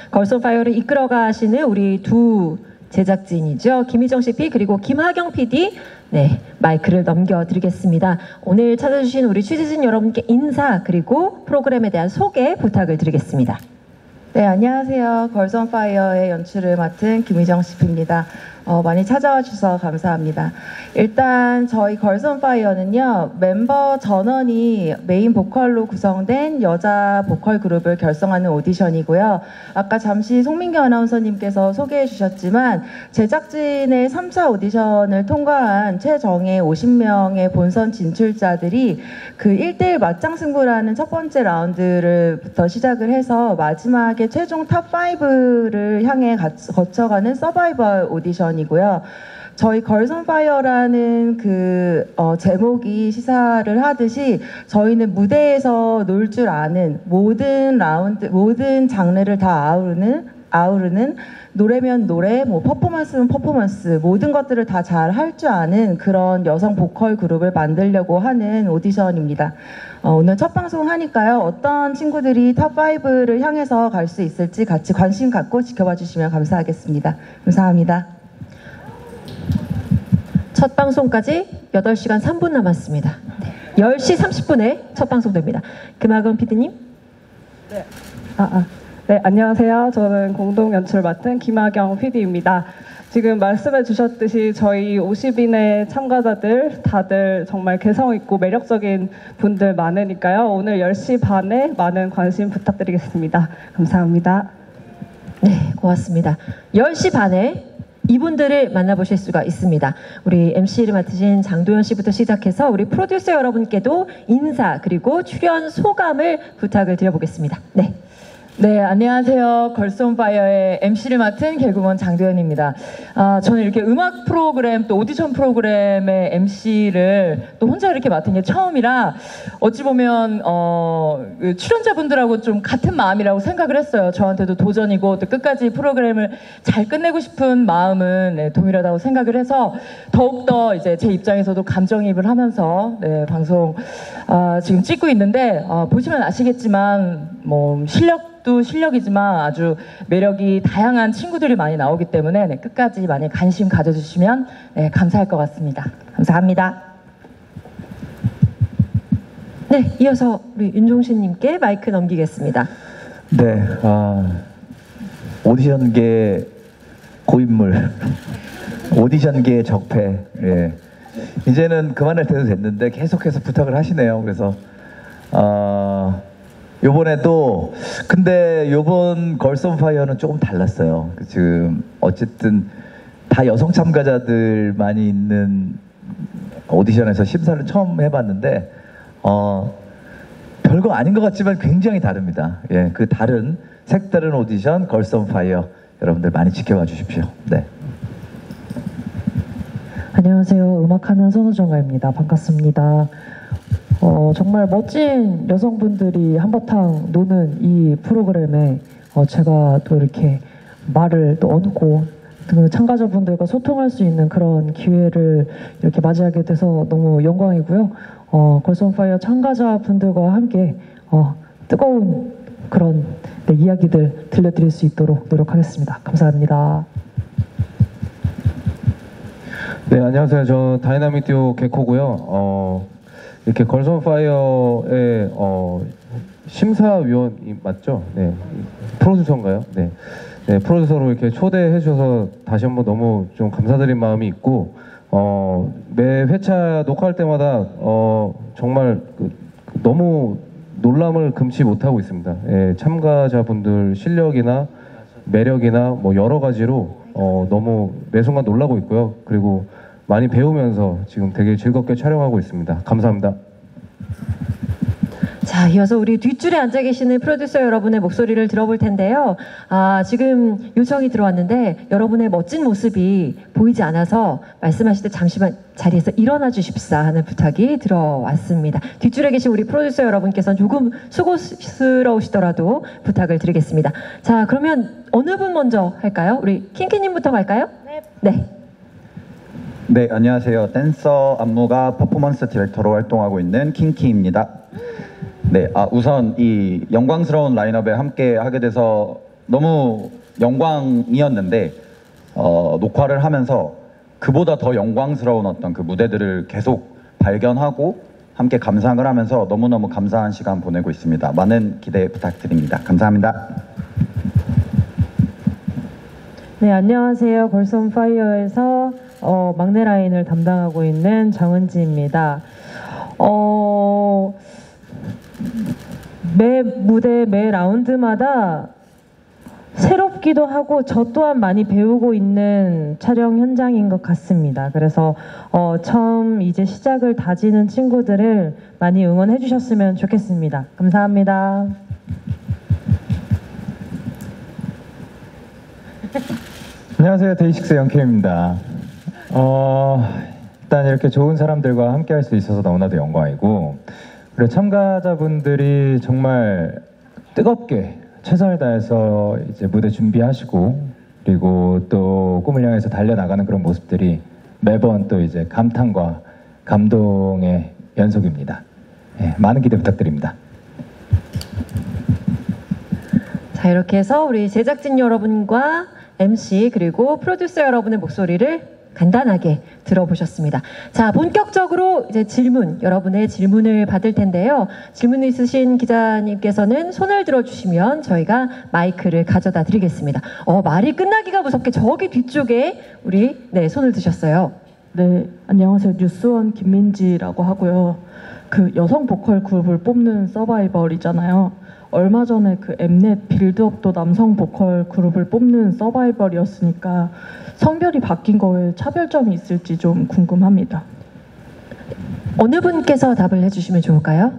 걸스 온 파이어를 이끌어가시는 우리 두 제작진이죠. 김희정 CP 그리고 김하경 PD. 네, 마이크를 넘겨드리겠습니다. 오늘 찾아주신 우리 취재진 여러분께 인사 그리고 프로그램에 대한 소개 부탁을 드리겠습니다. 네, 안녕하세요. 걸스 온 파이어의 연출을 맡은 김희정 CP입니다. 많이 찾아와 주셔서 감사합니다. 일단 저희 걸스 온 파이어는요, 멤버 전원이 메인 보컬로 구성된 여자 보컬 그룹을 결성하는 오디션이고요. 아까 잠시 송민경 아나운서님께서 소개해 주셨지만 제작진의 3차 오디션을 통과한 최정예 50명의 본선 진출자들이 그 1대1 맞짱 승부라는 첫 번째 라운드부터 시작을 해서 마지막에 최종 탑5를 향해 거쳐가는 서바이벌 오디션이고요. 저희 걸스 온 파이어라는 그 제목이 시사를 하듯이 저희는 무대에서 놀 줄 아는 모든 라운드, 모든 장르를 다 아우르는 노래면 노래, 뭐 퍼포먼스면 퍼포먼스, 모든 것들을 다 잘 할 줄 아는 그런 여성 보컬 그룹을 만들려고 하는 오디션입니다. 오늘 첫 방송 하니까요. 어떤 친구들이 탑5를 향해서 갈 수 있을지 같이 관심 갖고 지켜봐 주시면 감사하겠습니다. 감사합니다. 첫 방송까지 8시간 3분 남았습니다. 네. 10시 30분에 첫 방송됩니다. 김하경 PD님. 네. 네, 안녕하세요. 저는 공동 연출 맡은 김하경 PD입니다. 지금 말씀해 주셨듯이 저희 50인의 참가자들 다들 정말 개성 있고 매력적인 분들 많으니까요. 오늘 10시 반에 많은 관심 부탁드리겠습니다. 감사합니다. 네, 고맙습니다. 10시 반에 이분들을 만나보실 수가 있습니다. 우리 MC를 맡으신 장도연 씨부터 시작해서 우리 프로듀서 여러분께도 인사 그리고 출연 소감을 부탁을 드려보겠습니다. 네. 네, 안녕하세요. 걸스 온 파이어의 MC를 맡은 개그우먼 장도연입니다. 저는 이렇게 음악 프로그램 또 오디션 프로그램의 MC를 또 혼자 이렇게 맡은 게 처음이라 어찌 보면 출연자분들하고 좀 같은 마음이라고 생각을 했어요. 저한테도 도전이고 또 끝까지 프로그램을 잘 끝내고 싶은 마음은 동일하다고 생각을 해서 더욱더 이제 제 입장에서도 감정이입을 하면서 방송 지금 찍고 있는데 보시면 아시겠지만 뭐 실력도 실력이지만 아주 매력이 다양한 친구들이 많이 나오기 때문에 끝까지 많이 관심 가져주시면 감사할 것 같습니다. 감사합니다. 네, 이어서 우리 윤종신님께 마이크 넘기겠습니다. 네, 오디션계 고인물, 오디션계 적폐. 예. 이제는 그만할 때도 됐는데 계속해서 부탁을 하시네요. 그래서 요번에도 근데 요번 걸스 온 파이어는 조금 달랐어요. 지금 어쨌든 다 여성 참가자들 많이 있는 오디션에서 심사를 처음 해봤는데 별거 아닌 것 같지만 굉장히 다릅니다. 예, 그 다른 색다른 오디션 걸스 온 파이어 여러분들 많이 지켜봐 주십시오. 네. 안녕하세요. 음악하는 선우정아입니다. 반갑습니다. 정말 멋진 여성분들이 한바탕 노는 이 프로그램에 제가 또 이렇게 말을 또 얹고 참가자분들과 소통할 수 있는 그런 기회를 이렇게 맞이하게 돼서 너무 영광이고요. 걸스 온 파이어 참가자분들과 함께 뜨거운 그런 이야기들 들려드릴 수 있도록 노력하겠습니다. 감사합니다. 네, 안녕하세요. 저 다이나믹 듀오 개코고요. 이렇게 걸스 온 파이어의 심사위원이 맞죠? 네, 프로듀서인가요? 네. 네, 프로듀서로 이렇게 초대해 주셔서 다시 한번 너무 좀 감사드린 마음이 있고 매 회차 녹화할 때마다 정말 너무 놀람을 금치 못하고 있습니다. 예, 참가자분들 실력이나 매력이나 뭐 여러 가지로 너무 매 순간 놀라고 있고요. 그리고 많이 배우면서 지금 되게 즐겁게 촬영하고 있습니다. 감사합니다. 자, 이어서 우리 뒷줄에 앉아 계시는 프로듀서 여러분의 목소리를 들어볼 텐데요. 지금 요청이 들어왔는데 여러분의 멋진 모습이 보이지 않아서 말씀하실 때 잠시만 자리에서 일어나 주십사 하는 부탁이 들어왔습니다. 뒷줄에 계신 우리 프로듀서 여러분께서는 조금 수고스러우시더라도 부탁을 드리겠습니다. 자, 그러면 어느 분 먼저 할까요? 우리 킹키님부터 갈까요? 네. 네, 안녕하세요. 댄서 안무가 퍼포먼스 디렉터로 활동하고 있는 킹키입니다. 네, 우선 이 영광스러운 라인업에 함께 하게 돼서 너무 영광이었는데 녹화를 하면서 그보다 더 영광스러운 어떤 그 무대들을 계속 발견하고 함께 감상을 하면서 너무너무 감사한 시간 보내고 있습니다. 많은 기대 부탁드립니다. 감사합니다. 네, 안녕하세요. 걸스온 파이어에서 막내 라인을 담당하고 있는 정은지입니다. 매 무대, 매 라운드마다 새롭기도 하고 저 또한 많이 배우고 있는 촬영 현장인 것 같습니다. 그래서 처음 이제 시작을 다지는 친구들을 많이 응원해 주셨으면 좋겠습니다. 감사합니다. 안녕하세요. 데이식스 영케입니다. 일단 이렇게 좋은 사람들과 함께 할 수 있어서 너무나도 영광이고, 그리고 참가자분들이 정말 뜨겁게 최선을 다해서 이제 무대 준비하시고, 그리고 또 꿈을 향해서 달려나가는 그런 모습들이 매번 또 이제 감탄과 감동의 연속입니다. 네, 많은 기대 부탁드립니다. 자, 이렇게 해서 우리 제작진 여러분과 MC 그리고 프로듀서 여러분의 목소리를 간단하게 들어보셨습니다. 자, 본격적으로 이제 여러분의 질문을 받을 텐데요. 질문 있으신 기자님께서는 손을 들어주시면 저희가 마이크를 가져다 드리겠습니다. 말이 끝나기가 무섭게 저기 뒤쪽에 손을 드셨어요. 네, 안녕하세요. 뉴스원 김민지라고 하고요. 그 여성 보컬 그룹을 뽑는 서바이벌이잖아요. 얼마 전에 그 엠넷 빌드업도 남성 보컬 그룹을 뽑는 서바이벌이었으니까 성별이 바뀐 거에 차별점이 있을지 좀 궁금합니다. 어느 분께서 답을 해주시면 좋을까요?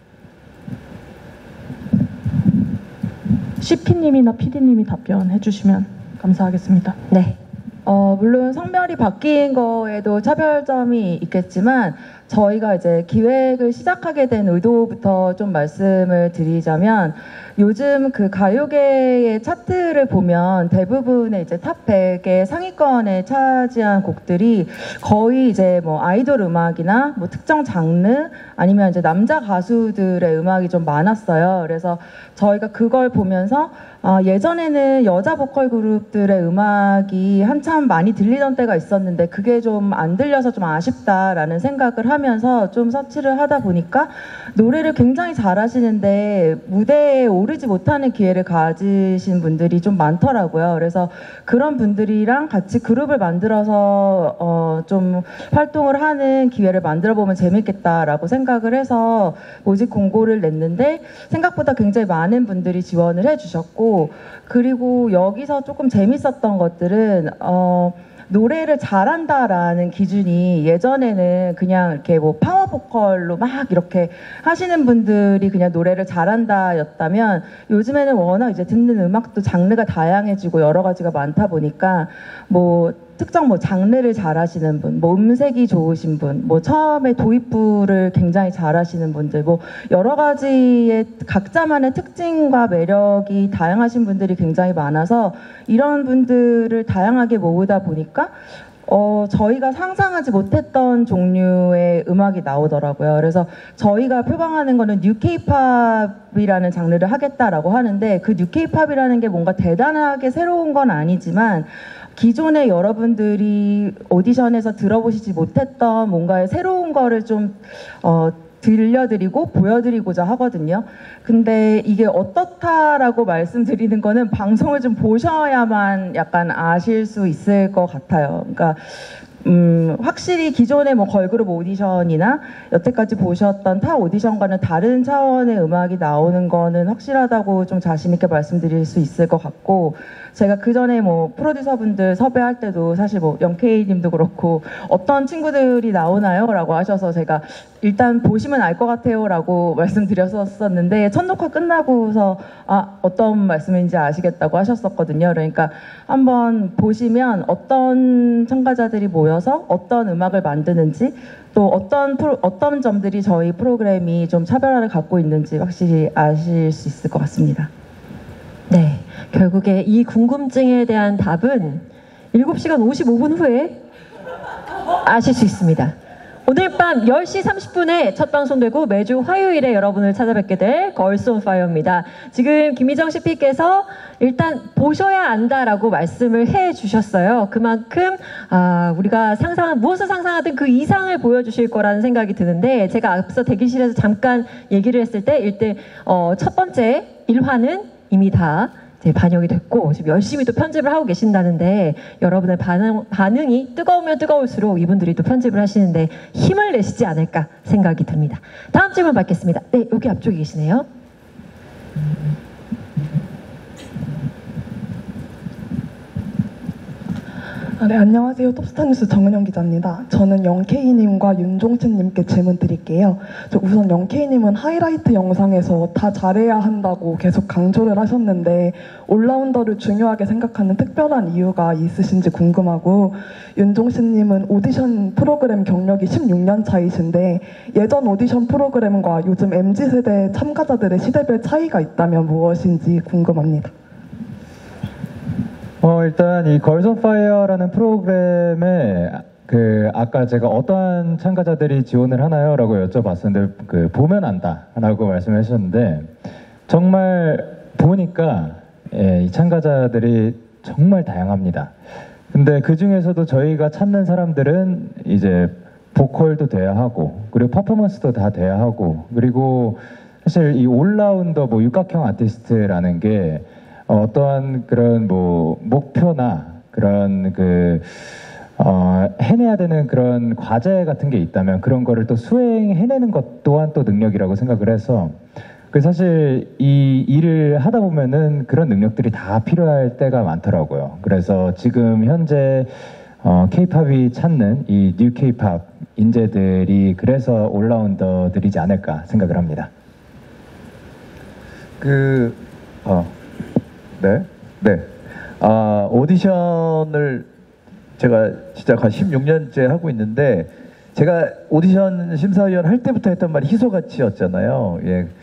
CP님이나 PD님이 답변해 주시면 감사하겠습니다. 네. 물론 성별이 바뀐 거에도 차별점이 있겠지만 저희가 이제 기획을 시작하게 된 의도부터 좀 말씀을 드리자면 요즘 그 가요계의 차트를 보면 대부분의 이제 탑 100의 상위권에 차지한 곡들이 거의 이제 뭐 아이돌 음악이나 뭐 특정 장르 아니면 이제 남자 가수들의 음악이 좀 많았어요. 그래서 저희가 그걸 보면서 예전에는 여자 보컬 그룹들의 음악이 한참 많이 들리던 때가 있었는데 그게 좀 안 들려서 좀 아쉽다라는 생각을 하면서 좀 서치를 하다 보니까 노래를 굉장히 잘하시는데 무대에 오르지 못하는 기회를 가지신 분들이 좀 많더라고요. 그래서 그런 분들이랑 같이 그룹을 만들어서 좀 활동을 하는 기회를 만들어 보면 재밌겠다라고 생각을 해서 모집 공고를 냈는데 생각보다 굉장히 많은 분들이 지원을 해주셨고, 그리고 여기서 조금 재밌었던 것들은 노래를 잘한다라는 기준이 예전에는 그냥 이렇게 뭐 파워 보컬로 막 이렇게 하시는 분들이 그냥 노래를 잘한다였다면 요즘에는 워낙 이제 듣는 음악도 장르가 다양해지고 여러 가지가 많다 보니까 뭐 특정 뭐 장르를 잘하시는 분, 뭐 음색이 좋으신 분, 뭐 처음에 도입부를 굉장히 잘하시는 분들, 뭐 여러 가지의 각자만의 특징과 매력이 다양하신 분들이 굉장히 많아서 이런 분들을 다양하게 모으다 보니까 저희가 상상하지 못했던 종류의 음악이 나오더라고요. 그래서 저희가 표방하는 거는 뉴 케이팝이라는 장르를 하겠다라고 하는데 그 뉴 케이팝이라는 게 뭔가 대단하게 새로운 건 아니지만 기존에 여러분들이 오디션에서 들어보시지 못했던 뭔가의 새로운 거를 좀 들려드리고 보여드리고자 하거든요. 근데 이게 어떻다라고 말씀드리는 거는 방송을 좀 보셔야만 약간 아실 수 있을 것 같아요. 그러니까 확실히 기존의 뭐 걸그룹 오디션이나 여태까지 보셨던 타 오디션과는 다른 차원의 음악이 나오는 거는 확실하다고 좀 자신 있게 말씀드릴 수 있을 것 같고, 제가 그 전에 뭐 프로듀서분들 섭외할 때도 사실 뭐 영케이님도 그렇고 어떤 친구들이 나오나요? 라고 하셔서 제가 일단 보시면 알 것 같아요 라고 말씀드렸었는데 첫 녹화 끝나고서 어떤 말씀인지 아시겠다고 하셨었거든요. 그러니까 한번 보시면 어떤 참가자들이 모여서 어떤 음악을 만드는지 또 어떤 점들이 저희 프로그램이 좀 차별화를 갖고 있는지 확실히 아실 수 있을 것 같습니다. 네, 결국에 이 궁금증에 대한 답은 7시간 55분 후에 아실 수 있습니다. 오늘 밤 10시 30분에 첫 방송되고 매주 화요일에 여러분을 찾아뵙게 될 걸스 온 파이어입니다. 지금 김희정 CP께서 일단 보셔야 안다라고 말씀을 해 주셨어요. 그만큼 우리가 무엇을 상상하든 그 이상을 보여주실 거라는 생각이 드는데, 제가 앞서 대기실에서 잠깐 얘기를 했을 때 첫 번째 1화는 이미 다 반영이 됐고 지금 열심히 또 편집을 하고 계신다는데, 여러분의 반응이 뜨거우면 뜨거울수록 이분들이 또 편집을 하시는데 힘을 내시지 않을까 생각이 듭니다. 다음 질문 받겠습니다. 네, 여기 앞쪽에 계시네요. 네, 안녕하세요. 톱스타뉴스 정은영 기자입니다. 저는 영케이님과 윤종채님께 질문 드릴게요. 우선 영케이님은 하이라이트 영상에서 다 잘해야 한다고 계속 강조를 하셨는데, 올라운더를 중요하게 생각하는 특별한 이유가 있으신지 궁금하고, 윤종신님은 오디션 프로그램 경력이 16년 차이신데 예전 오디션 프로그램과 요즘 MZ세대 참가자들의 시대별 차이가 있다면 무엇인지 궁금합니다. 일단 이 걸스 온 파이어라는 프로그램에 아까 제가 어떠한 참가자들이 지원을 하나요?라고 여쭤봤었는데 보면 안다라고 말씀을 하셨는데, 정말 보니까 이 참가자들이 정말 다양합니다. 근데 그 중에서도 저희가 찾는 사람들은 이제 보컬도 돼야 하고, 그리고 퍼포먼스도 다 돼야 하고, 그리고 사실 이 올라운더 육각형 아티스트라는 게 어떠한 그런 목표나 그런 해내야 되는 그런 과제 같은 게 있다면 그런 거를 또 수행해내는 것 또한 또 능력이라고 생각을 해서, 사실 이 일을 하다 보면은 그런 능력들이 다 필요할 때가 많더라고요. 그래서 지금 현재 K-팝이 찾는 이 뉴 K-팝 인재들이 그래서 올라운더들이지 않을까 생각을 합니다. 오디션을 제가 진짜 한 16년째 하고 있는데, 제가 오디션 심사위원 할 때부터 했던 말이 희소같이였잖아요.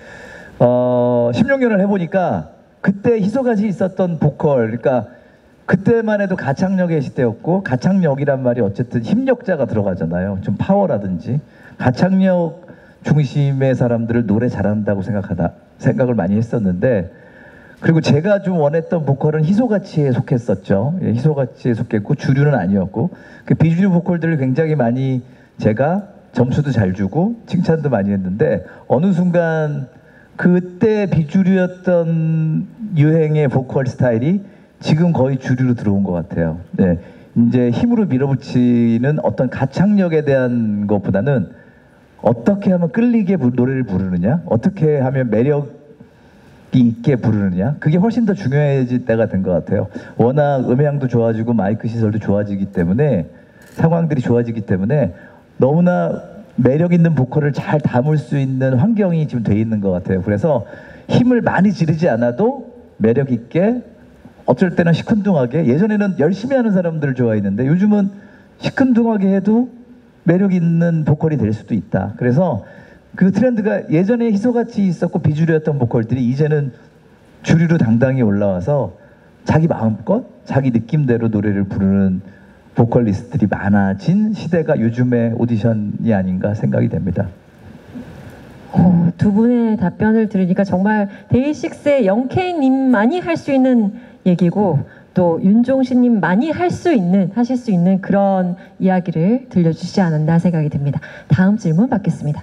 16년을 해보니까 그때 희소같이 있었던 보컬, 그러니까 그때만 해도 가창력의 시대였고, 가창력이란 말이 어쨌든 힘력자가 들어가잖아요. 좀 파워라든지 가창력 중심의 사람들을 노래 잘한다고 생각을 많이 했었는데, 그리고 제가 좀 원했던 보컬은 희소같이에 속했었죠. 희소같이에 속했고 주류는 아니었고, 그 비주류 보컬들을 굉장히 많이 제가 점수도 잘 주고 칭찬도 많이 했는데, 어느 순간 그때 비주류였던 유행의 보컬 스타일이 지금 거의 주류로 들어온 것 같아요. 네, 이제 힘으로 밀어붙이는 어떤 가창력에 대한 것보다는 어떻게 하면 끌리게 노래를 부르느냐, 어떻게 하면 매력 있게 부르느냐, 그게 훨씬 더 중요해질 때가 된 것 같아요. 워낙 음향도 좋아지고 마이크 시설도 좋아지기 때문에, 상황들이 좋아지기 때문에 너무나 매력 있는 보컬을 잘 담을 수 있는 환경이 지금 돼 있는 것 같아요. 그래서 힘을 많이 지르지 않아도 매력 있게, 어쩔 때는 시큰둥하게, 예전에는 열심히 하는 사람들을 좋아했는데 요즘은 시큰둥하게 해도 매력 있는 보컬이 될 수도 있다. 그래서 그 트렌드가 예전에 희소같이 있었고 비주류였던 보컬들이 이제는 주류로 당당히 올라와서 자기 마음껏 자기 느낌대로 노래를 부르는 보컬리스트들이 많아진 시대가 요즘의 오디션이 아닌가 생각이 됩니다. 두 분의 답변을 들으니까 정말 데이식스의 영케이님만이 할 수 있는 얘기고, 또 윤종신님만이 하실 수 있는 그런 이야기를 들려주시지 않았나 생각이 듭니다. 다음 질문 받겠습니다.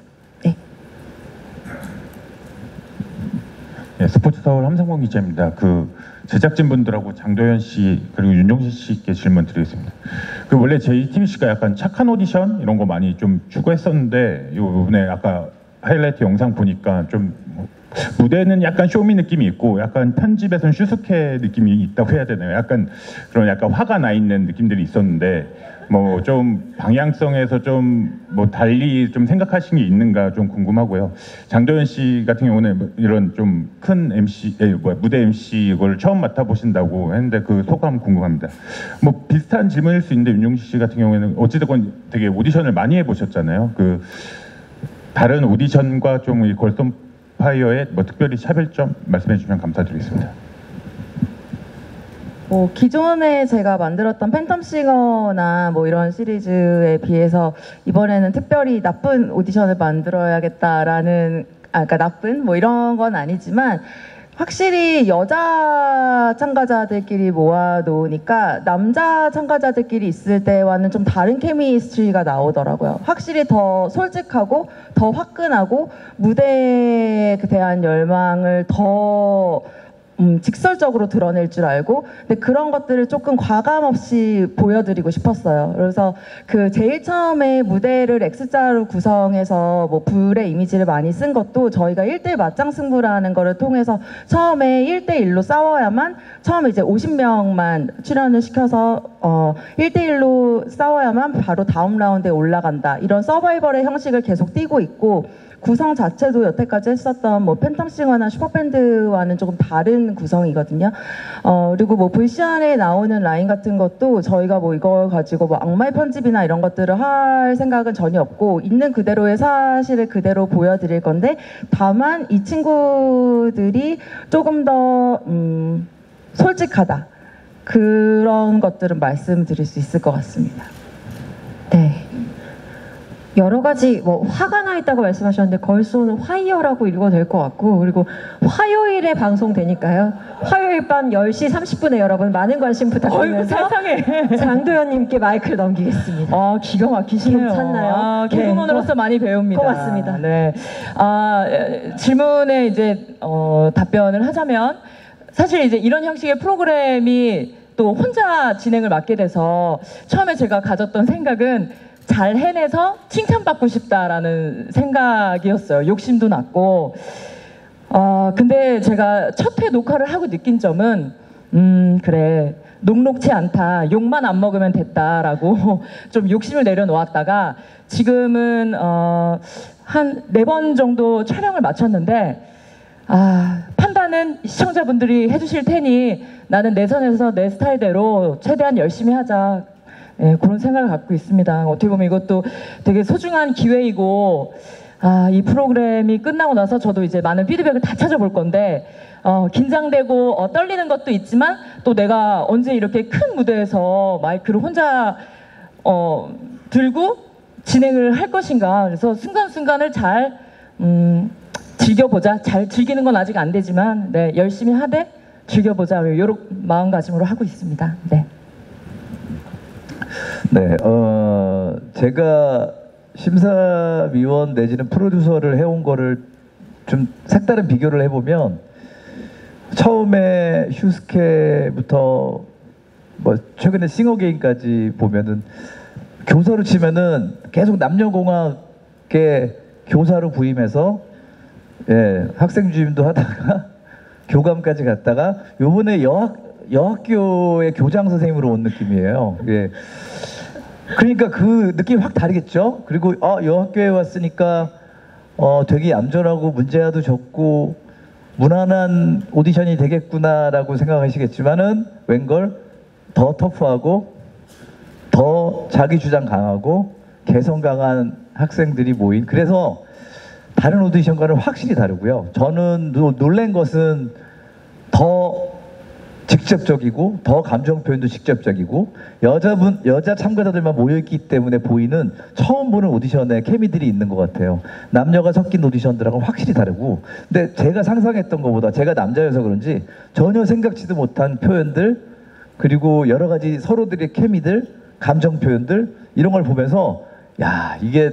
네, 스포츠 서울 함성봉 기자입니다. 제작진분들하고 장도연 씨 그리고 윤종신 씨께 질문 드리겠습니다. 원래 JTBC가 약간 착한 오디션 이런 거 많이 좀 추구했었는데, 이번에 아까 하이라이트 영상 보니까 좀 무대는 약간 쇼미 느낌이 있고, 약간 편집에선 슈스케 느낌이 있다고 해야 되나요? 약간 화가 나 있는 느낌들이 있었는데, 좀 방향성에서 좀 달리 좀 생각하신 게 있는가 좀 궁금하고요. 장도연 씨 같은 경우는 이런 좀 큰 MC, 무대 MC 이걸 처음 맡아보신다고 했는데 그 소감 궁금합니다. 비슷한 질문일 수 있는데, 윤종신 씨 같은 경우에는 어찌됐건 되게 오디션을 많이 해보셨잖아요. 다른 오디션과 좀 이 걸스 온 파이어의 특별히 차별점 말씀해 주시면 감사드리겠습니다. 뭐 기존에 제가 만들었던 팬텀싱어나 뭐 이런 시리즈에 비해서 이번에는 특별히 나쁜 오디션을 만들어야겠다라는 그러니까 나쁜 뭐 이런 건 아니지만 확실히 여자 참가자들끼리 모아놓으니까 남자 참가자들끼리 있을 때와는 좀 다른 케미스트리가 나오더라고요. 확실히 더 솔직하고 더 화끈하고 무대에 대한 열망을 더 직설적으로 드러낼 줄 알고, 근데 그런 것들을 조금 과감 없이 보여드리고 싶었어요. 그래서 그 제일 처음에 무대를 X자로 구성해서 뭐 불의 이미지를 많이 쓴 것도 저희가 1대1 맞짱 승부라는 거를 통해서 처음에 1대1로 싸워야만, 처음에 이제 50명만 출연을 시켜서 1대1로 싸워야만 바로 다음 라운드에 올라간다, 이런 서바이벌의 형식을 계속 띄고 있고, 구성 자체도 여태까지 했었던 뭐 팬텀싱어나 슈퍼밴드와는 조금 다른 구성이거든요. 그리고 뭐 VCR에 나오는 라인 같은 것도 저희가 뭐 이걸 가지고 뭐 악마의 편집이나 이런 것들을 할 생각은 전혀 없고, 있는 그대로의 사실을 그대로 보여드릴 건데, 다만 이 친구들이 조금 더 솔직하다, 그런 것들은 말씀드릴 수 있을 것 같습니다. 네. 여러 가지 뭐 화가 나 있다고 말씀하셨는데 걸소는 화이어라고 읽어도 될 것 같고, 그리고 화요일에 방송되니까요. 화요일 밤 10시 30분에 여러분 많은 관심 부탁드리면서 세상에. 장도연님께 마이크를 넘기겠습니다. 기가 막히시네요. 괜찮나요? 개그우먼으로서 많이 배웁니다. 고맙습니다. 네. 질문에 이제 답변을 하자면, 사실 이제 이런 형식의 프로그램이 또 혼자 진행을 맡게 돼서 처음에 제가 가졌던 생각은 잘 해내서 칭찬받고 싶다라는 생각이었어요. 욕심도 났고. 근데 제가 첫 회 녹화를 하고 느낀 점은 그래, 녹록치 않다, 욕만 안 먹으면 됐다라고 좀 욕심을 내려놓았다가 지금은 한 4번 정도 촬영을 마쳤는데, 판단은 시청자분들이 해주실 테니 나는 내 선에서 내 스타일대로 최대한 열심히 하자, 네, 그런 생각을 갖고 있습니다. 어떻게 보면 이것도 되게 소중한 기회이고, 이 프로그램이 끝나고 나서 저도 이제 많은 피드백을 다 찾아볼 건데, 긴장되고 떨리는 것도 있지만, 또 내가 언제 이렇게 큰 무대에서 마이크를 혼자 들고 진행을 할 것인가. 그래서 순간순간을 잘 즐겨보자. 잘 즐기는 건 아직 안 되지만, 네, 열심히 하되 즐겨보자, 이런 마음가짐으로 하고 있습니다. 네. 네, 제가 심사위원 내지는 프로듀서를 해온 거를 좀 색다른 비교를 해보면, 처음에 휴스케부터 뭐 최근에 싱어게임까지 보면은 교사로 치면은 계속 남녀공학의 교사로 부임해서 학생 주임도 하다가 교감까지 갔다가 요번에 여학교의 교장 선생님으로 온 느낌이에요. 예. 그러니까 그 느낌이 확 다르겠죠. 그리고 여학교에 왔으니까 되게 얌전하고 문제아도 적고 무난한 오디션이 되겠구나라고 생각하시겠지만은 웬걸 더 터프하고 더 자기 주장 강하고 개성 강한 학생들이 모인, 그래서 다른 오디션과는 확실히 다르고요. 저는 놀란 것은 더 직접적이고 더 감정 표현도 직접적이고 여자 참가자들만 모여있기 때문에 보이는 처음 보는 오디션에 케미들이 있는 것 같아요. 남녀가 섞인 오디션들하고는 확실히 다르고, 근데 제가 상상했던 것보다, 제가 남자여서 그런지 전혀 생각지도 못한 표현들, 그리고 여러 가지 서로들의 케미들, 감정 표현들, 이런 걸 보면서 야, 이게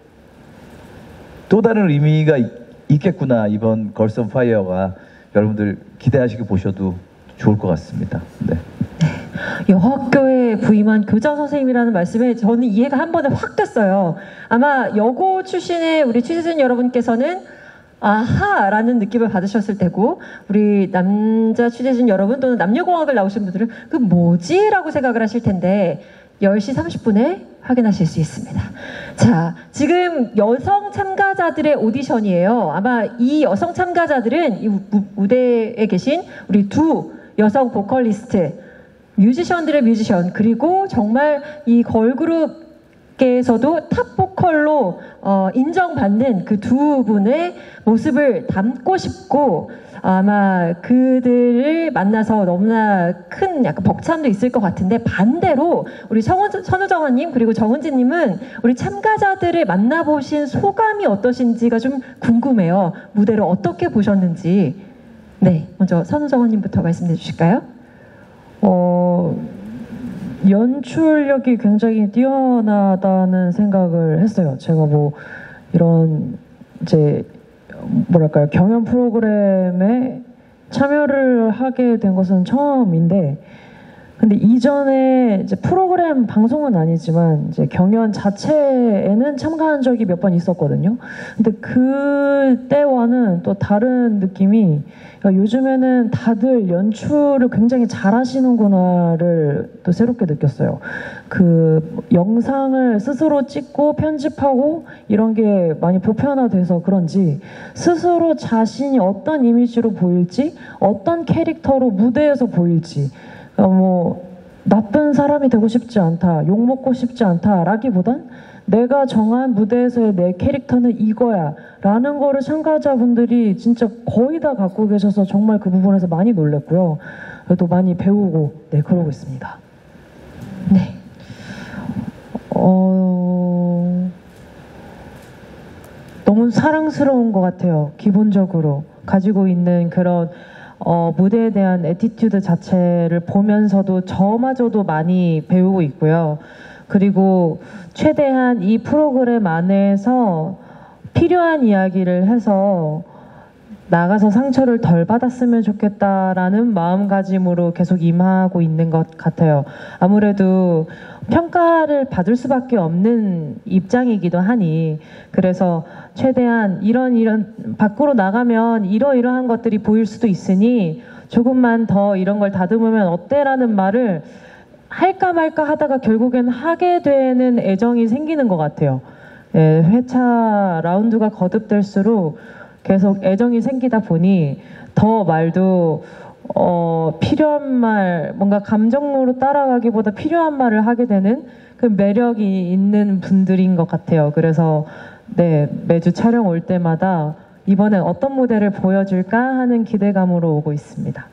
또 다른 의미가 있겠구나, 이번 걸스 온 파이어가. 여러분들 기대하시고 보셔도 좋을 것 같습니다. 네. 여학교에 부임한 교장 선생님이라는 말씀에 저는 이해가 한 번에 확 됐어요. 아마 여고 출신의 우리 취재진 여러분께서는 아하라는 느낌을 받으셨을 테고, 우리 남자 취재진 여러분 또는 남녀공학을 나오신 분들은 그 뭐지? 라고 생각을 하실 텐데 10시 30분에 확인하실 수 있습니다. 자, 지금 여성 참가자들의 오디션이에요. 아마 이 여성 참가자들은 이 무대에 계신 우리 두 여성 보컬리스트, 뮤지션들의 뮤지션, 그리고 정말 이 걸그룹 계에서도 탑 보컬로 인정받는 그 두 분의 모습을 담고 싶고 아마 그들을 만나서 너무나 큰 약간 벅참도 있을 것 같은데 반대로 우리 선우정아님 그리고 정은지님은 우리 참가자들을 만나보신 소감이 어떠신지가 좀 궁금해요. 무대를 어떻게 보셨는지. 네, 먼저 선우정아님부터 말씀해 주실까요? 연출력이 굉장히 뛰어나다는 생각을 했어요. 제가 뭐 이런 이제 뭐랄까요, 경연 프로그램에 참여를 하게 된 것은 처음인데, 근데 이전에 이제 프로그램 방송은 아니지만 이제 경연 자체에는 참가한 적이 몇 번 있었거든요. 근데 그때와는 또 다른 느낌이, 요즘에는 다들 연출을 굉장히 잘하시는구나를 또 새롭게 느꼈어요. 그 영상을 스스로 찍고 편집하고 이런 게 많이 보편화돼서 그런지 스스로 자신이 어떤 이미지로 보일지, 어떤 캐릭터로 무대에서 보일지, 뭐 나쁜 사람이 되고 싶지 않다, 욕먹고 싶지 않다라기보단 내가 정한 무대에서의 내 캐릭터는 이거야 라는 거를 참가자분들이 진짜 거의 다 갖고 계셔서 정말 그 부분에서 많이 놀랬고요. 또 많이 배우고 그러고 있습니다. 네. 너무 사랑스러운 것 같아요. 기본적으로 가지고 있는 그런 무대에 대한 애티튜드 자체를 보면서도 저마저도 많이 배우고 있고요. 그리고 최대한 이 프로그램 안에서 필요한 이야기를 해서 나가서 상처를 덜 받았으면 좋겠다라는 마음가짐으로 계속 임하고 있는 것 같아요. 아무래도 평가를 받을 수밖에 없는 입장이기도 하니, 그래서 최대한 이런 밖으로 나가면 이러이러한 것들이 보일 수도 있으니 조금만 더 이런 걸 다듬으면 어때라는 말을 할까 말까 하다가 결국엔 하게 되는 애정이 생기는 것 같아요. 네, 회차 라운드가 거듭될수록 계속 애정이 생기다 보니 더 말도 필요한 말, 뭔가 감정으로 따라가기보다 필요한 말을 하게 되는 그 매력이 있는 분들인 것 같아요. 그래서 네, 매주 촬영 올 때마다 이번엔 어떤 무대를 보여줄까 하는 기대감으로 오고 있습니다.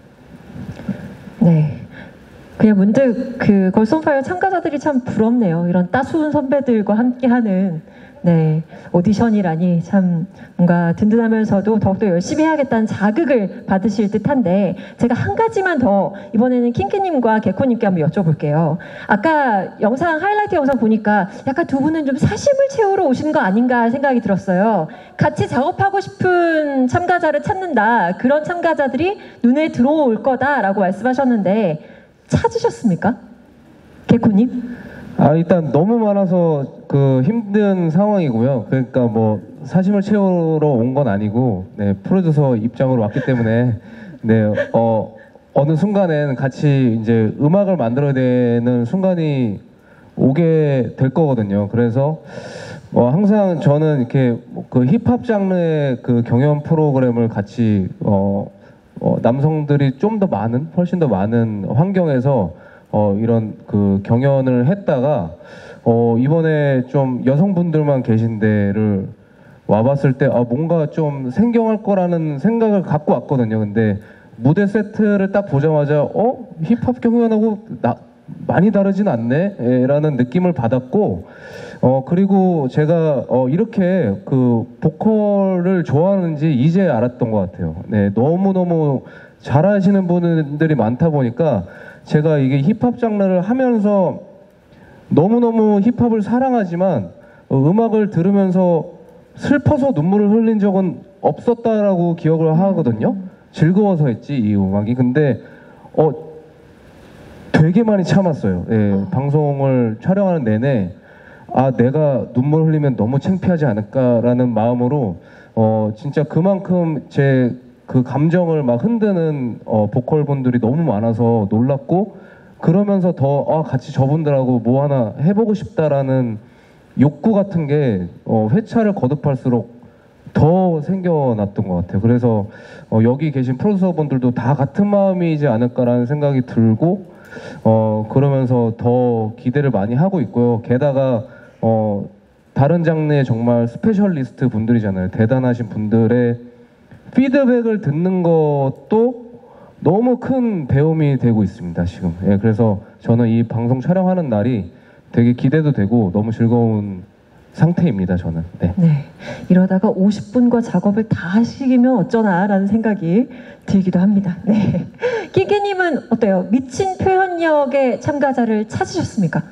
네. 그냥 문득 그 걸스온파이어 참가자들이 참 부럽네요. 이런 따스운 선배들과 함께하는 네, 오디션이라니 참 뭔가 든든하면서도 더욱더 열심히 해야겠다는 자극을 받으실 듯한데, 제가 한 가지만 더 이번에는 킹키님과 개코님께 한번 여쭤볼게요. 아까 하이라이트 영상 보니까 약간 두 분은 좀 사심을 채우러 오신 거 아닌가 생각이 들었어요. 같이 작업하고 싶은 참가자를 찾는다, 그런 참가자들이 눈에 들어올 거다라고 말씀하셨는데 찾으셨습니까? 개코님? 일단 너무 많아서 그 힘든 상황이고요. 그러니까 뭐 사심을 채우러 온 건 아니고, 네, 프로듀서 입장으로 왔기 때문에, 네, 어느 순간엔 같이 이제 음악을 만들어야 되는 순간이 오게 될 거거든요. 그래서 항상 저는 이렇게 그 힙합 장르의 그 경연 프로그램을 같이 남성들이 좀 더 많은, 훨씬 더 많은 환경에서 이런 그 경연을 했다가 이번에 좀 여성분들만 계신 데를 와봤을 때 뭔가 좀 생경할 거라는 생각을 갖고 왔거든요. 근데 무대 세트를 딱 보자마자 힙합 경연하고 많이 다르진 않네 라는 느낌을 받았고, 그리고 제가 이렇게 그 보컬을 좋아하는지 이제 알았던 것 같아요. 네, 너무너무 잘하시는 분들이 많다 보니까 제가 이게 힙합 장르를 하면서 너무너무 힙합을 사랑하지만 음악을 들으면서 슬퍼서 눈물을 흘린 적은 없었다라고 기억을 하거든요. 즐거워서 했지 이 음악이. 근데 되게 많이 참았어요. 예, 방송을 촬영하는 내내 내가 눈물 흘리면 너무 창피하지 않을까라는 마음으로 진짜 그만큼 제 그 감정을 막 흔드는 보컬 분들이 너무 많아서 놀랐고, 그러면서 더 같이 저분들하고 뭐 하나 해보고 싶다라는 욕구 같은 게 회차를 거듭할수록 더 생겨났던 것 같아요. 그래서 여기 계신 프로듀서 분들도 다 같은 마음이지 않을까라는 생각이 들고, 그러면서 더 기대를 많이 하고 있고요. 게다가 다른 장르의 정말 스페셜리스트 분들이잖아요. 대단하신 분들의 피드백을 듣는 것도 너무 큰 배움이 되고 있습니다, 지금. 예, 그래서 저는 이 방송 촬영하는 날이 되게 기대도 되고 너무 즐거운 상태입니다, 저는. 네. 네. 이러다가 50분과 작업을 다 하시면 어쩌나라는 생각이 들기도 합니다. 네. 끼끼님은 어때요? 미친 표현력의 참가자를 찾으셨습니까?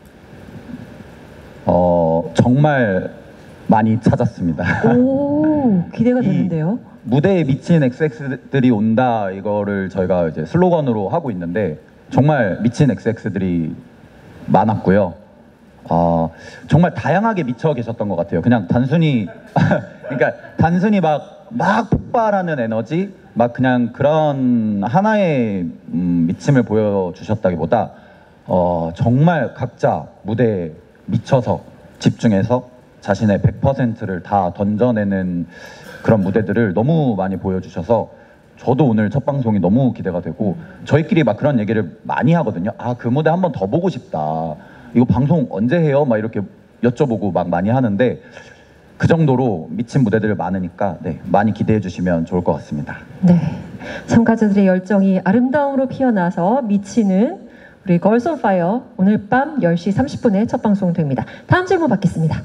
정말 많이 찾았습니다. 오, 기대가 되는데요. 무대에 미친 XX들이 온다 이거를 저희가 이제 슬로건으로 하고 있는데 정말 미친 XX들이 많았고요. 정말 다양하게 미쳐 계셨던 것 같아요. 그냥 단순히 그러니까 단순히 막 폭발하는 에너지, 막 그냥 그런 하나의 미침을 보여주셨다기보다 정말 각자 무대에 미쳐서 집중해서 자신의 100%를 다 던져내는 그런 무대들을 너무 많이 보여주셔서 저도 오늘 첫 방송이 너무 기대가 되고 저희끼리 막 그런 얘기를 많이 하거든요. 그 무대 한 번 더 보고 싶다. 이거 방송 언제 해요? 막 이렇게 여쭤보고 막 많이 하는데 그 정도로 미친 무대들 많으니까 네, 많이 기대해 주시면 좋을 것 같습니다. 네. 참가자들의 열정이 아름다움으로 피어나서 미치는 우리 걸스 온 파이어 오늘 밤 10시 30분에 첫 방송됩니다. 다음 질문 받겠습니다.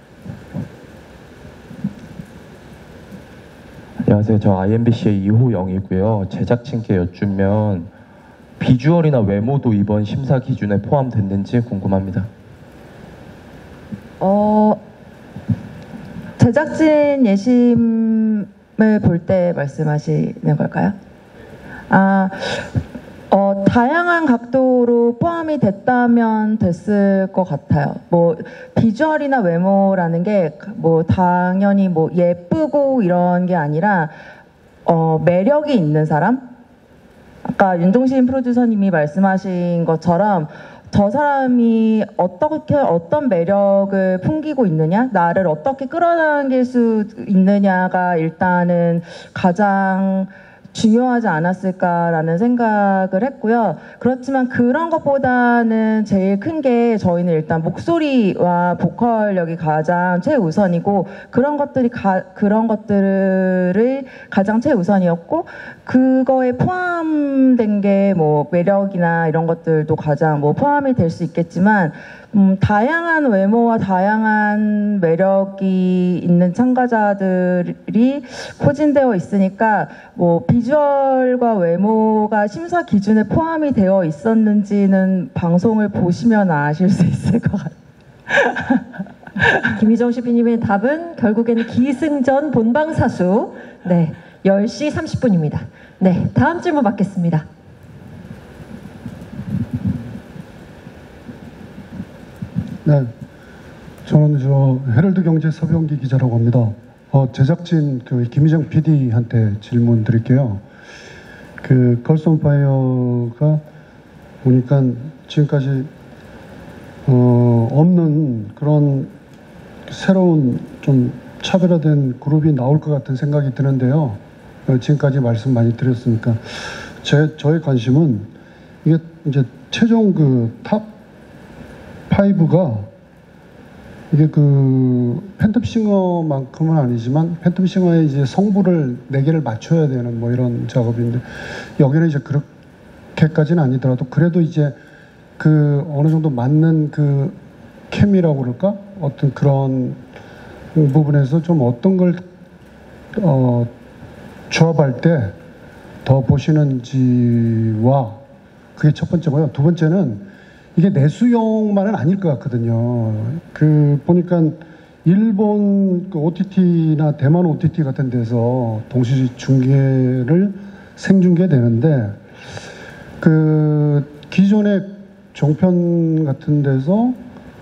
안녕하세요. 저 IMBC의 이호영이고요. 제작진께 여쭈면 비주얼이나 외모도 이번 심사 기준에 포함됐는지 궁금합니다. 제작진 예심을 볼 때 말씀하시는 걸까요? 다양한 각도로 포함이 됐다면 됐을 것 같아요. 뭐 비주얼이나 외모라는 게 뭐 당연히 뭐 예쁘고 이런 게 아니라 매력이 있는 사람? 아까 윤종신 프로듀서님이 말씀하신 것처럼 저 사람이 어떤 매력을 풍기고 있느냐, 나를 어떻게 끌어당길 수 있느냐가 일단은 가장 중요하지 않았을까라는 생각을 했고요. 그렇지만 그런 것보다는 제일 큰 게 저희는 일단 목소리와 보컬력이 가장 최우선이고 그런 것들을 가장 최우선이었고 그거에 포함된 게 뭐 매력이나 이런 것들도 가장 뭐 포함이 될 수 있겠지만 다양한 외모와 다양한 매력이 있는 참가자들이 포진되어 있으니까 뭐 비주얼과 외모가 심사 기준에 포함이 되어 있었는지는 방송을 보시면 아실 수 있을 것 같아요. 김희정 CP님의 답은 결국에는 기승전 본방사수. 네, 10시 30분입니다. 네, 다음 질문 받겠습니다. 네, 저는 헤럴드 경제 서병기 기자라고 합니다. 제작진 김희정 PD한테 질문 드릴게요. 걸스 온 파이어가 보니까 지금까지 없는 그런 새로운 좀 차별화된 그룹이 나올 것 같은 생각이 드는데요. 지금까지 말씀 많이 드렸으니까 저의 관심은 이게 이제 최종 탑 5가 이게 팬텀싱어만큼은 아니지만 팬텀싱어의 이제 성부를 4개를 맞춰야 되는 뭐 이런 작업인데 여기는 이제 그렇게까지는 아니더라도 그래도 이제 어느 정도 맞는 케미라고 그럴까? 어떤 그런 부분에서 좀 어떤 걸 조합할 때 더 보시는지와 그게 첫 번째고요. 두 번째는 이게 내수용만은 아닐 것 같거든요. 보니까 일본 OTT나 대만 OTT 같은 데서 동시 중계를 생중계 되는데 기존의 종편 같은 데서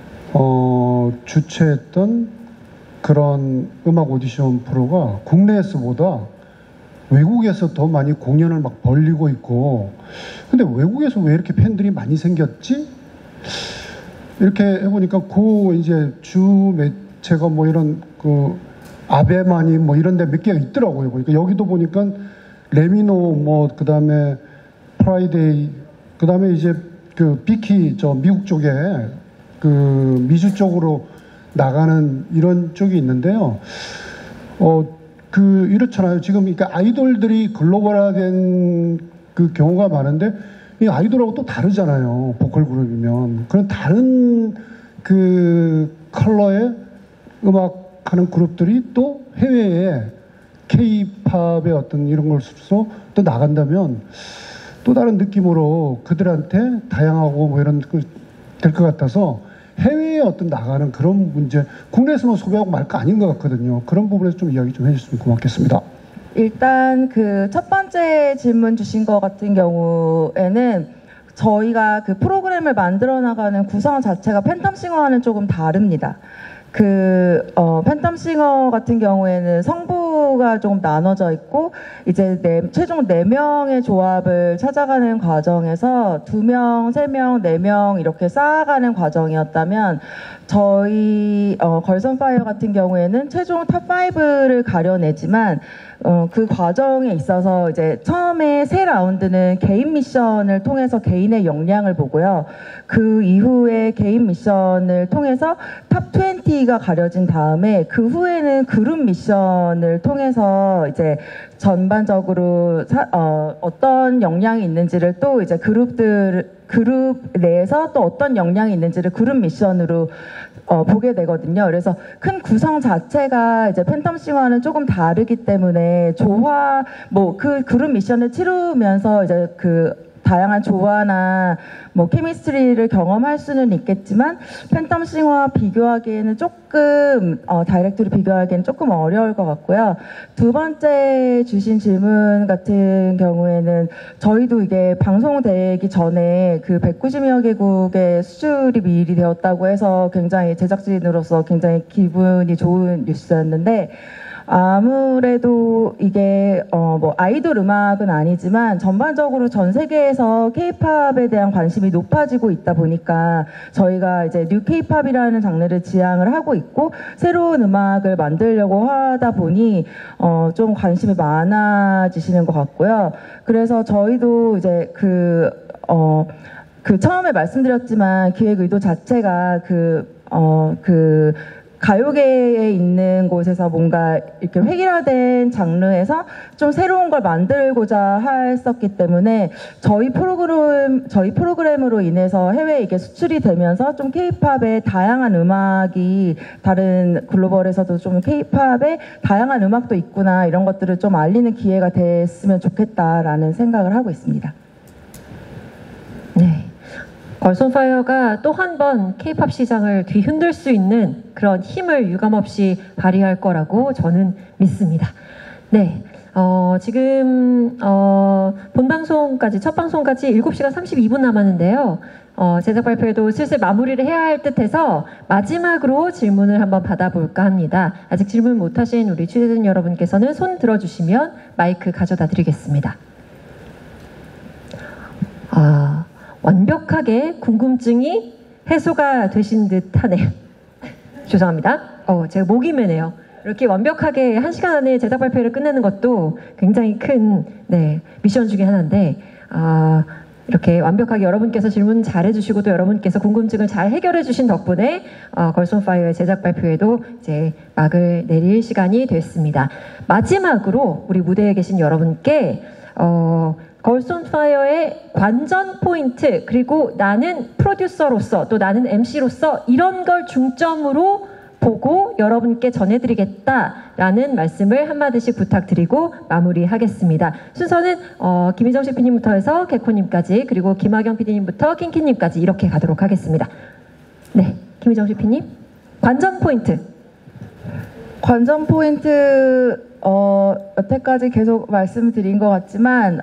주최했던 그런 음악 오디션 프로가 국내에서보다 외국에서 더 많이 공연을 막 벌리고 있고 근데 외국에서 왜 이렇게 팬들이 많이 생겼지? 이렇게 해보니까 이제 주 매체가 뭐 이런 아베마니 뭐 이런 데 몇 개가 있더라고요. 보니까 여기도 보니까 레미노 뭐 그다음에 프라이데이 그다음에 이제 비키 미국 쪽에 그 미주 쪽으로 나가는 이런 쪽이 있는데요. 이렇잖아요. 지금 그러니까 아이돌들이 글로벌화된 그 경우가 많은데 이 아이돌하고 또 다르잖아요. 보컬 그룹이면. 그런 다른 그 컬러의 음악하는 그룹들이 또 해외에 K-팝의 어떤 이런 걸로 또 나간다면 또 다른 느낌으로 그들한테 다양하고 뭐 이런 될 것 같아서 해외에 어떤 나가는 그런 문제, 국내에서만 소비하고 말 거 아닌 것 같거든요. 그런 부분에서 좀 이야기 좀 해주시면 고맙겠습니다. 일단 그 첫 번째 질문 주신 것 같은 경우에는 저희가 그 프로그램을 만들어 나가는 구성 자체가 팬텀싱어와는 조금 다릅니다. 팬텀싱어 같은 경우에는 성부가 조금 나눠져 있고, 이제 최종 4명의 조합을 찾아가는 과정에서 2명, 3명, 4명 이렇게 쌓아가는 과정이었다면, 저희 걸선파이어 같은 경우에는 최종 탑5를 가려내지만, 그 과정에 있어서 이제 처음에 세 라운드는 개인 미션을 통해서 개인의 역량을 보고요. 그 이후에 개인 미션을 통해서 탑 20가 가려진 다음에 그 후에는 그룹 미션을 통해서 이제 전반적으로 어떤 역량이 있는지를 또 이제 그룹 내에서 또 어떤 역량이 있는지를 그룹 미션으로 보게 되거든요. 그래서 큰 구성 자체가 이제 팬텀싱어와는 조금 다르기 때문에 그 그룹 미션을 치르면서 이제 그 다양한 조화나 뭐 케미스트리를 경험할 수는 있겠지만 팬텀싱어와 비교하기에는 조금 다이렉트로 비교하기에는 조금 어려울 것 같고요. 두 번째 주신 질문 같은 경우에는 저희도 이게 방송되기 전에 그 190여 개국의 수출이 미리 되었다고 해서 굉장히 제작진으로서 굉장히 기분이 좋은 뉴스였는데, 아무래도 이게 뭐 아이돌 음악은 아니지만 전반적으로 전 세계에서 K-팝에 대한 관심이 높아지고 있다 보니까 저희가 이제 뉴 K-팝이라는 장르를 지향을 하고 있고 새로운 음악을 만들려고 하다 보니 좀 관심이 많아지시는 것 같고요. 그래서 저희도 이제 처음에 말씀드렸지만 기획 의도 자체가 가요계에 있는 곳에서 뭔가 이렇게 획일화된 장르에서 좀 새로운 걸 만들고자 했었기 때문에 저희 프로그램으로 인해서 해외에 이게 수출이 되면서 좀 K-팝의 다양한 음악이 다른 글로벌에서도 좀 K-팝의 다양한 음악도 있구나 이런 것들을 좀 알리는 기회가 됐으면 좋겠다라는 생각을 하고 있습니다. 네. 걸선파이어가 또 한 번 K-팝 시장을 뒤흔들 수 있는 그런 힘을 유감없이 발휘할 거라고 저는 믿습니다. 네. 지금 본방송까지 첫 방송까지 7시간 32분 남았는데요. 제작 발표에도 슬슬 마무리를 해야 할 듯해서 마지막으로 질문을 한번 받아볼까 합니다. 아직 질문 못하신 우리 취재진 여러분께서는 손 들어주시면 마이크 가져다 드리겠습니다. 완벽하게 궁금증이 해소가 되신 듯 하네요. 죄송합니다. 제가 목이 메네요. 이렇게 완벽하게 1시간 안에 제작 발표를 끝내는 것도 굉장히 큰 미션 중에 하나인데, 이렇게 완벽하게 여러분께서 질문 잘 해주시고 또 여러분께서 궁금증을 잘 해결해 주신 덕분에 걸선파이어의 제작 발표에도 이제 막을 내릴 시간이 됐습니다. 마지막으로 우리 무대에 계신 여러분께 걸선파이어의 관전 포인트, 그리고 나는 프로듀서로서 또 나는 MC로서 이런 걸 중점으로 보고 여러분께 전해드리겠다라는 말씀을 한마디씩 부탁드리고 마무리하겠습니다. 순서는 김희정 CP님부터 해서 개코님까지, 그리고 김하경 PD님부터 킹키님까지 이렇게 가도록 하겠습니다. 네, 김희정 CP님, 관전 포인트. 관전 포인트 여태까지 계속 말씀드린 것 같지만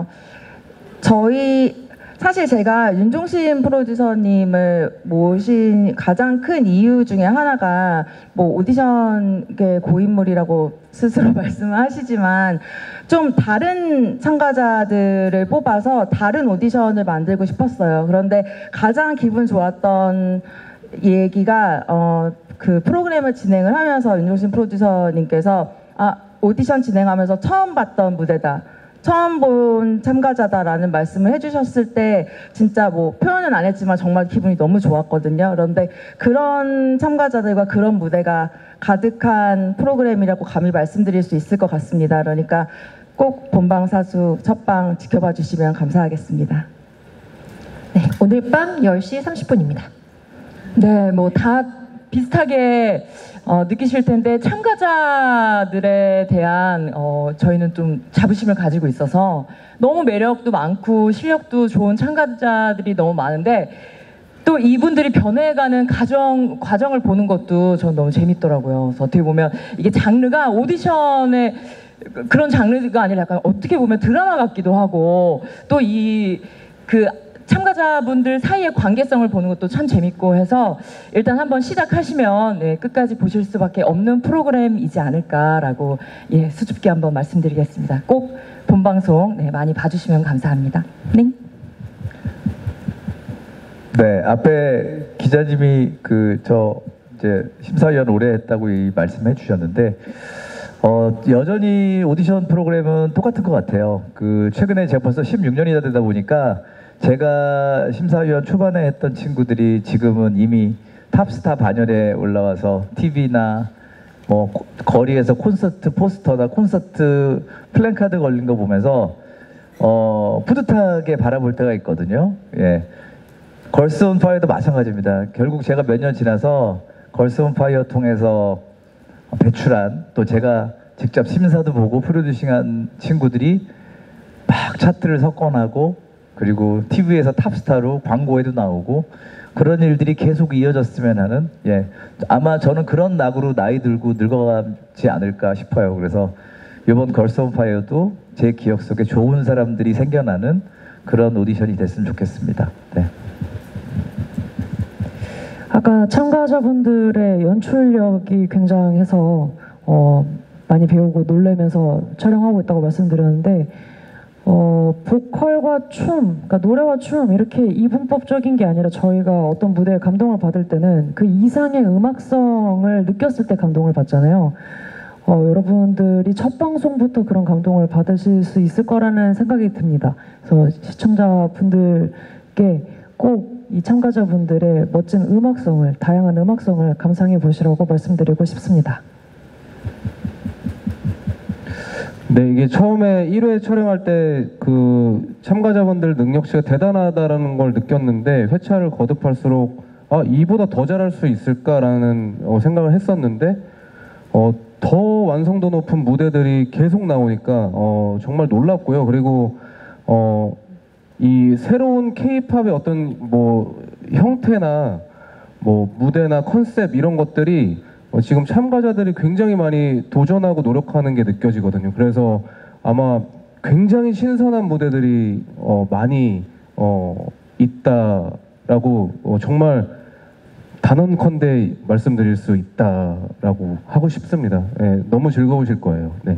사실 제가 윤종신 프로듀서님을 모신 가장 큰 이유 중에 하나가 뭐 오디션계 고인물이라고 스스로 말씀을 하시지만 좀 다른 참가자들을 뽑아서 다른 오디션을 만들고 싶었어요. 그런데 가장 기분 좋았던 얘기가 그 프로그램을 진행을 하면서 윤종신 프로듀서님께서 오디션 진행하면서 처음 봤던 무대다. 처음 본 참가자다라는 말씀을 해주셨을 때 진짜 뭐 표현은 안 했지만 정말 기분이 너무 좋았거든요. 그런데 그런 참가자들과 그런 무대가 가득한 프로그램이라고 감히 말씀드릴 수 있을 것 같습니다. 그러니까 꼭 본방사수 첫방 지켜봐 주시면 감사하겠습니다. 네, 오늘 밤 10시 30분입니다. 네, 뭐 다 비슷하게 느끼실 텐데 참가자들에 대한 저희는 좀 자부심을 가지고 있어서 너무 매력도 많고 실력도 좋은 참가자들이 너무 많은데 또 이분들이 변해가는 과정을 보는 것도 전 너무 재밌더라고요. 그래서 어떻게 보면 이게 장르가 오디션의 그런 장르가 아니라 약간 어떻게 보면 드라마 같기도 하고 또 참가자분들 사이의 관계성을 보는 것도 참 재밌고 해서 일단 한번 시작하시면 네, 끝까지 보실 수밖에 없는 프로그램이지 않을까라고 수줍게 한번 말씀드리겠습니다. 꼭 본방송 네, 많이 봐주시면 감사합니다. 네. 네, 앞에 기자님이 이제 심사위원 오래 했다고 말씀해 주셨는데 여전히 오디션 프로그램은 똑같은 것 같아요. 최근에 제가 벌써 16년이나 되다 보니까 제가 심사위원 초반에 했던 친구들이 지금은 이미 탑스타 반열에 올라와서 TV나 뭐 거리에서 콘서트 포스터나 콘서트 플랜카드 걸린 거 보면서 뿌듯하게 바라볼 때가 있거든요. 예. 걸스 온 파이어도 마찬가지입니다. 결국 제가 몇 년 지나서 걸스 온 파이어 통해서 배출한 또 제가 직접 심사도 보고 프로듀싱한 친구들이 막 차트를 석권하고 그리고 TV에서 탑스타로 광고에도 나오고 그런 일들이 계속 이어졌으면 하는 아마 저는 그런 낙으로 나이 들고 늙어가지 않을까 싶어요. 그래서 이번 걸스 온 파이어도 제 기억 속에 좋은 사람들이 생겨나는 그런 오디션이 됐으면 좋겠습니다. 네. 아까 참가자분들의 연출력이 굉장해서 많이 배우고 놀라면서 촬영하고 있다고 말씀드렸는데 보컬과 춤, 그러니까 노래와 춤 이렇게 이분법적인 게 아니라 저희가 어떤 무대에 감동을 받을 때는 그 이상의 음악성을 느꼈을 때 감동을 받잖아요. 여러분들이 첫 방송부터 그런 감동을 받으실 수 있을 거라는 생각이 듭니다. 그래서 시청자분들께 꼭 이 참가자분들의 멋진 음악성을, 다양한 음악성을 감상해 보시라고 말씀드리고 싶습니다. 네, 이게 처음에 1회 촬영할 때 참가자분들 능력치가 대단하다라는 걸 느꼈는데 회차를 거듭할수록 이보다 더 잘할 수 있을까라는 생각을 했었는데 더 완성도 높은 무대들이 계속 나오니까 정말 놀랍고요. 그리고 이 새로운 K-팝의 어떤 형태나 무대나 컨셉 이런 것들이 지금 참가자들이 굉장히 많이 도전하고 노력하는 게 느껴지거든요. 그래서 아마 굉장히 신선한 무대들이 많이 있다라고 정말 단언컨대 말씀드릴 수 있다라고 하고 싶습니다. 네, 너무 즐거우실 거예요. 네.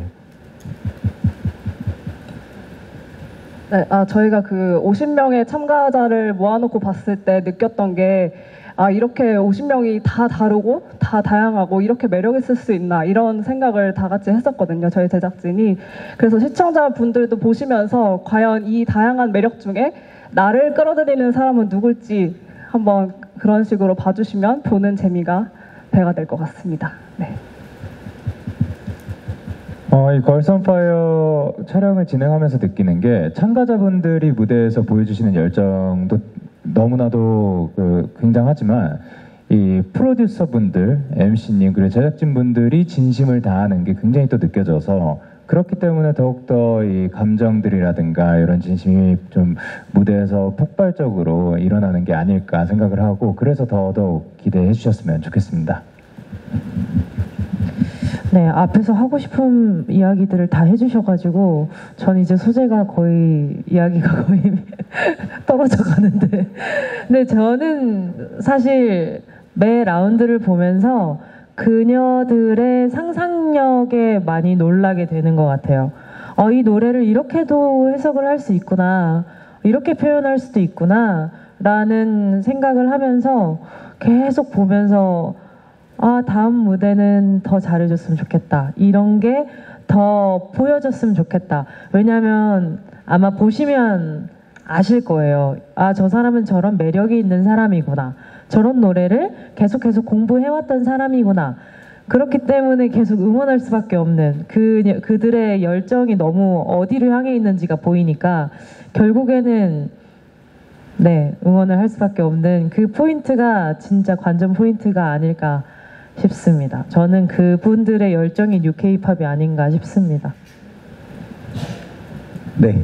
네, 저희가 50명의 참가자를 모아놓고 봤을 때 느꼈던 게 이렇게 50명이 다 다르고 다 다양하고 이렇게 매력 있을 수 있나 이런 생각을 다 같이 했었거든요. 저희 제작진이. 그래서 시청자분들도 보시면서 과연 이 다양한 매력 중에 나를 끌어들이는 사람은 누굴지 한번 그런 식으로 봐주시면 보는 재미가 배가 될 것 같습니다. 네. 이 걸스 온 파이어 촬영을 진행하면서 느끼는 게 참가자분들이 무대에서 보여주시는 열정도 너무나도 굉장하지만 이 프로듀서분들, MC님 그리고 제작진분들이 진심을 다하는 게 굉장히 또 느껴져서 그렇기 때문에 더욱더 이 감정들이라든가 이런 진심이 좀 무대에서 폭발적으로 일어나는 게 아닐까 생각을 하고 그래서 더더욱 기대해 주셨으면 좋겠습니다. 네, 앞에서 하고 싶은 이야기들을 다 해주셔가지고 전 이제 소재가 거의 이야기가 거의 떨어져 가는데 근데 저는 사실 매 라운드를 보면서 그녀들의 상상력에 많이 놀라게 되는 것 같아요. 이 노래를 이렇게도 해석을 할 수 있구나, 이렇게 표현할 수도 있구나 라는 생각을 하면서 계속 보면서 다음 무대는 더 잘해줬으면 좋겠다. 이런 게 더 보여줬으면 좋겠다. 왜냐하면 아마 보시면 아실 거예요. 아, 저 사람은 저런 매력이 있는 사람이구나. 저런 노래를 계속해서 공부해왔던 사람이구나. 그렇기 때문에 계속 응원할 수밖에 없는 그들의 열정이 너무 어디로 향해 있는지가 보이니까 결국에는 네, 응원을 할 수밖에 없는 그 포인트가 진짜 관전 포인트가 아닐까 싶습니다. 저는 그분들의 열정이 뉴 K-팝이 아닌가 싶습니다. 네.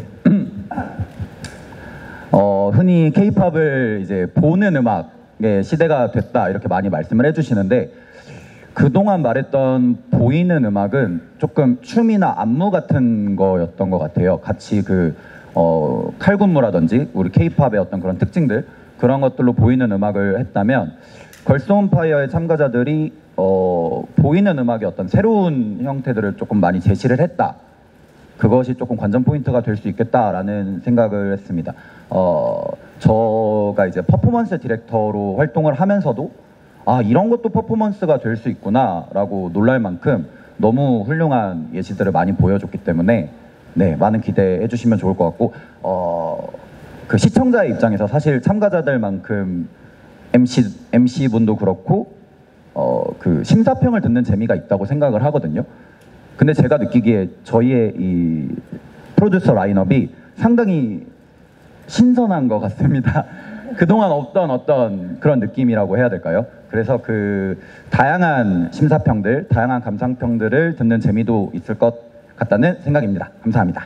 흔히 K-팝을 이제 보는 음악의 시대가 됐다 이렇게 많이 말씀을 해주시는데 그동안 말했던 보이는 음악은 조금 춤이나 안무 같은 거였던 것 같아요. 같이 칼군무라든지 우리 K-팝의 어떤 그런 특징들 그런 것들로 보이는 음악을 했다면 걸스 온 파이어의 참가자들이 보이는 음악의 어떤 새로운 형태들을 조금 많이 제시를 했다. 그것이 조금 관전 포인트가 될 수 있겠다라는 생각을 했습니다. 저가 이제 퍼포먼스 디렉터로 활동을 하면서도 아, 이런 것도 퍼포먼스가 될 수 있구나라고 놀랄 만큼 너무 훌륭한 예시들을 많이 보여줬기 때문에 네, 많은 기대해 주시면 좋을 것 같고 그 시청자의 입장에서 사실 참가자들만큼 MC 분도 그렇고 그 심사평을 듣는 재미가 있다고 생각을 하거든요. 근데 제가 느끼기에 저희의 이 프로듀서 라인업이 상당히 신선한 것 같습니다. 그동안 없던 어떤 그런 느낌이라고 해야 될까요? 그래서 그 다양한 심사평들, 다양한 감상평들을 듣는 재미도 있을 것 같다는 생각입니다. 감사합니다.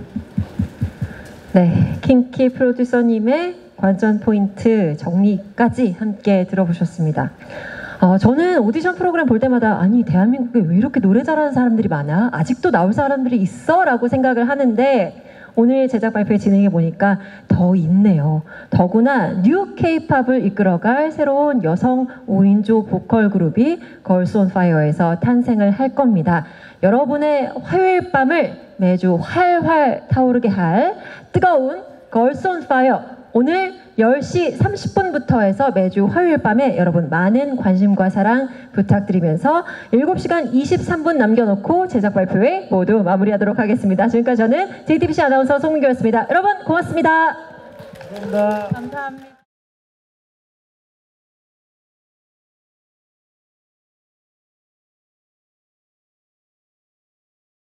네, 킹키 프로듀서님의 관전 포인트 정리까지 함께 들어보셨습니다. 저는 오디션 프로그램 볼 때마다 아니 대한민국에 왜 이렇게 노래 잘하는 사람들이 많아? 아직도 나올 사람들이 있어? 라고 생각을 하는데 오늘 제작 발표회 진행해 보니까 더 있네요. 더구나 뉴 K-팝을 이끌어갈 새로운 여성 5인조 보컬 그룹이 걸스 온 파이어에서 탄생을 할 겁니다. 여러분의 화요일 밤을 매주 활활 타오르게 할 뜨거운 걸스 온 파이어 오늘 10시 30분부터 해서 매주 화요일 밤에 여러분 많은 관심과 사랑 부탁드리면서 7시간 23분 남겨놓고 제작 발표회 모두 마무리하도록 하겠습니다. 지금까지 저는 JTBC 아나운서 송민교였습니다. 여러분 고맙습니다. 감사합니다.